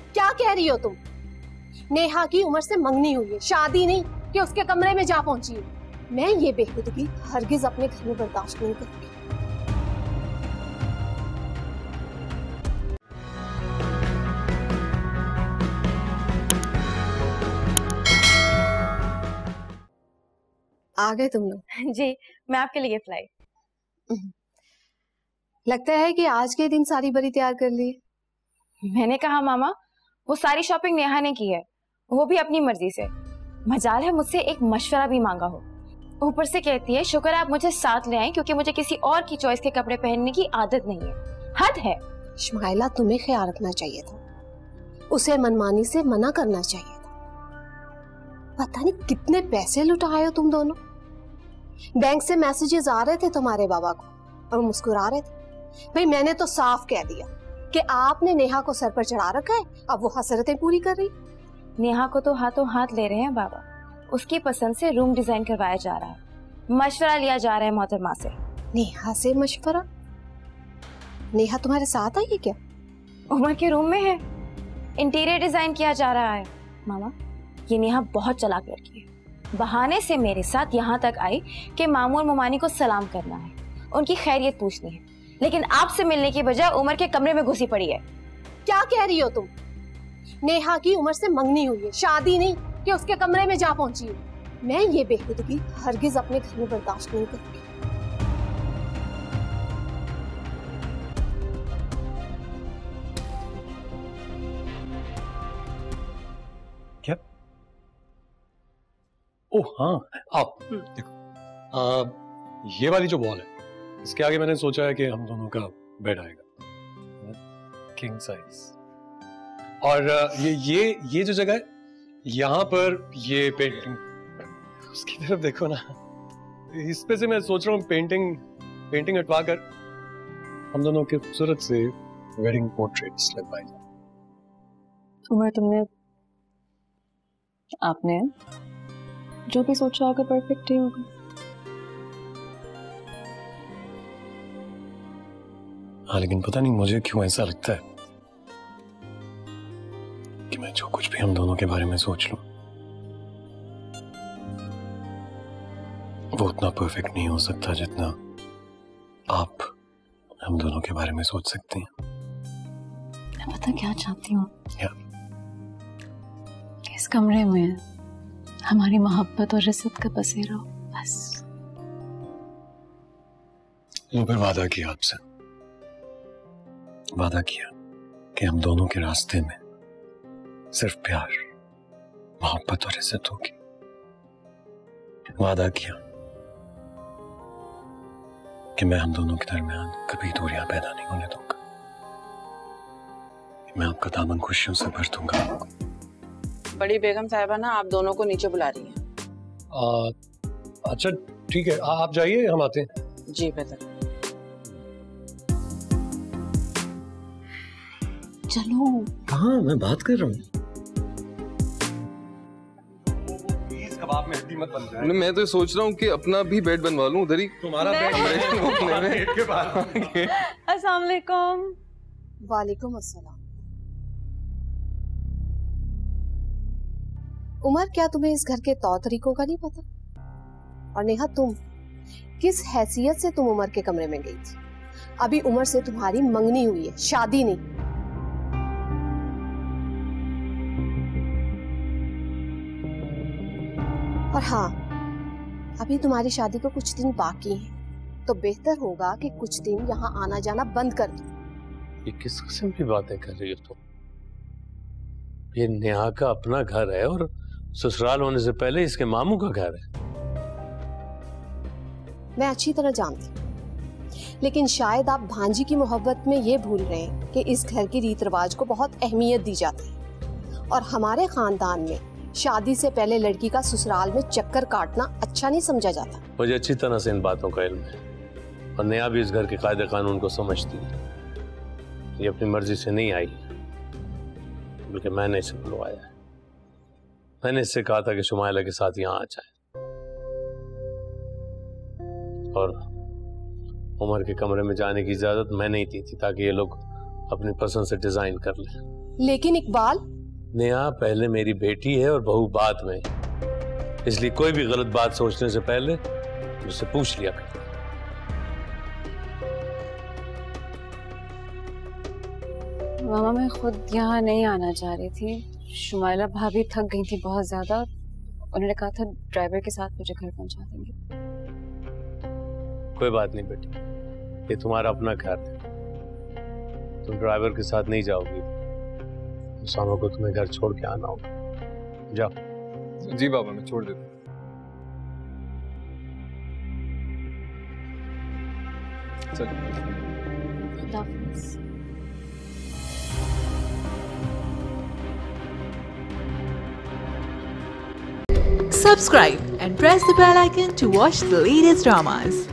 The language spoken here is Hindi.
क्या कह रही हो तुम? नेहा की उम्र से मंगनी हुई है, शादी नहीं कि उसके कमरे में जा पहुंची है। मैं ये बेहूदगी हरगिज अपने घर में बर्दाश्त नहीं करूंगी। आ गए तुम लोग? जी, मैं आपके लिए गिफ्ट लाई। लगता है कि आज के दिन सारी बरी तैयार कर ली। मैंने कहा मामा, वो सारी शॉपिंग नेहा ने की है, वो भी अपनी मर्जी से। मजाल है मुझसे एक मशवरा भी मांगा हो। ऊपर से कहती है शुक्र आप मुझे साथ ले आए क्योंकि मुझे किसी और की चॉइस के कपड़े पहनने की आदत नहीं है। हद है। शुमाइला, तुम्हें ख्याल रखना चाहिए था, उसे मनमानी से मना करना चाहिए था। पता नहीं कितने पैसे लुटाए हो तुम दोनों। बैंक से मैसेजेस आ रहे थे तुम्हारे बाबा को और मुस्कुरा रहे थे। भाई मैंने तो साफ कह दिया कि आपने नेहा को सर पर चढ़ा रखा है, अब वो हसरतें पूरी कर रही। नेहा को तो हाथों हाथ ले रहे हैं बाबा, उसकी पसंद से रूम डिजाइन करवाया जा रहा है, मशवरा लिया जा रहा है मोहतरमा से। नेहा से मशवरा? नेहा तुम्हारे साथ आई है क्या? उमर के रूम में है, इंटीरियर डिजाइन किया जा रहा है। मामा, ये नेहा बहुत चालाक लड़की है। बहाने से मेरे साथ यहाँ तक आई कि मामू और मुमानी को सलाम करना है, उनकी खैरियत पूछनी है, लेकिन आपसे मिलने की बजाय उमर के कमरे में घुसी पड़ी है। क्या कह रही हो तुम? नेहा की उम्र से मंगनी हुई है, शादी नहीं कि उसके कमरे में जा पहुंची है। मैं ये बेहूदगी हरगिज अपने घर में बर्दाश्त नहीं करूंगी। क्या? ओह हाँ, आओ देखो। ये वाली जो वॉल है, इसके आगे मैंने सोचा है कि हम दोनों का बेड आएगा, किंग साइज। और ये जो जगह है, यहाँ पर ये पेंटिंग, उसकी तरफ देखो ना, इस पे से मैं सोच रहा हूँ पेंटिंग हटवा कर हम दोनों के खूबसूरत से वेडिंग पोर्ट्रेट्स लगवाए जाए। उमर, आपने जो भी सोचा होगा परफेक्ट ही होगा। हाँ, लेकिन पता नहीं मुझे क्यों ऐसा लगता है कि मैं जो कुछ भी हम दोनों के बारे में सोच लूं वो उतना परफेक्ट नहीं हो सकता जितना आप हम दोनों के बारे में सोच सकते हैं। मैं पता क्या चाहती हूँ? क्या? इस कमरे में हमारी मोहब्बत और इज्जत का बसेरा हो, बस। वो फिर वादा किया आपसे, वादा किया कि हम दोनों के रास्ते में सिर्फ प्यार, मोहब्बत और इज्जत होगी। वादा किया कि मैं हम दोनों के दरमियान कभी दूरियां पैदा नहीं होने दूंगा। मैं आपका दामन खुशियों से भर दूंगा। बड़ी बेगम साहिबा ना आप दोनों को नीचे बुला रही हैं। अच्छा ठीक है, आप जाइए, हम आते हैं। जी बेहतर। चलो। कहाँ? मैं बात कर रहा हूँ। कबाब में हड्डी मत बन जाए। मैं तो सोच रहा हूँ कि अपना भी बेड बनवा लूं उधर ही। तुम्हारा बेड के पास। अस्सलाम वालेकुम। वालेकुम अस्सलाम। उमर, क्या तुम्हें इस घर के तौर तरीकों का नहीं पता? और नेहा, तुम किस हैसियत से तुम उमर के कमरे में गई थी? अभी उमर से तुम्हारी मंगनी हुई है, शादी नहीं। और हाँ, अभी तुम्हारी शादी को कुछ दिन बाकी हैं, तो बेहतर होगा कि कुछ दिन यहाँ आना जाना बंद कर दो। ये किस किस्म की बातें कर रही हो तुम? ये नेहा का अपना घर है और ससुराल होने से पहले इसके मामू का घर है। मैं अच्छी तरह जानती हूँ, लेकिन शायद आप भांजी की मोहब्बत में ये भूल रहे हैं कि इस घर की रीत रिवाज को बहुत अहमियत दी जाती है और हमारे खानदान में शादी से पहले लड़की का ससुराल में चक्कर काटना अच्छा नहीं समझा जाता। मुझे अच्छी तरह से इन बातों का इल्म है और नेहा भी इस घर के कायदे कानून को समझती है। ये अपनी मर्जी से नहीं आई, बल्कि मैंने इसे बुलवाया है। मैंने इससे कहा था कि शुमाइला के साथ यहाँ आ जाए और उमर के कमरे में जाने की इजाजत मैंने ही दी थी ताकि ये लोग अपनी पसंद से डिजाइन कर ले। लेकिन इकबाल, नेहा पहले मेरी बेटी है और बहू बाद में, इसलिए कोई भी गलत बात सोचने से पहले मुझसे पूछ लिया कर। मामा मैं खुद यहाँ नहीं आना चाह रही थी। शुमाइला भाभी थक गई थी बहुत ज्यादा। उन्होंने कहा था ड्राइवर के साथ मुझे घर पहुंचा देंगे। कोई बात नहीं बेटी, ये तुम्हारा अपना घर है, तुम ड्राइवर के साथ नहीं जाओगी। शाम को तुम्हें घर छोड़ के आना होगा। जाओ। जी बाबा, मैं छोड़ देता हूँ। Subscribe and press the bell icon to watch the latest dramas.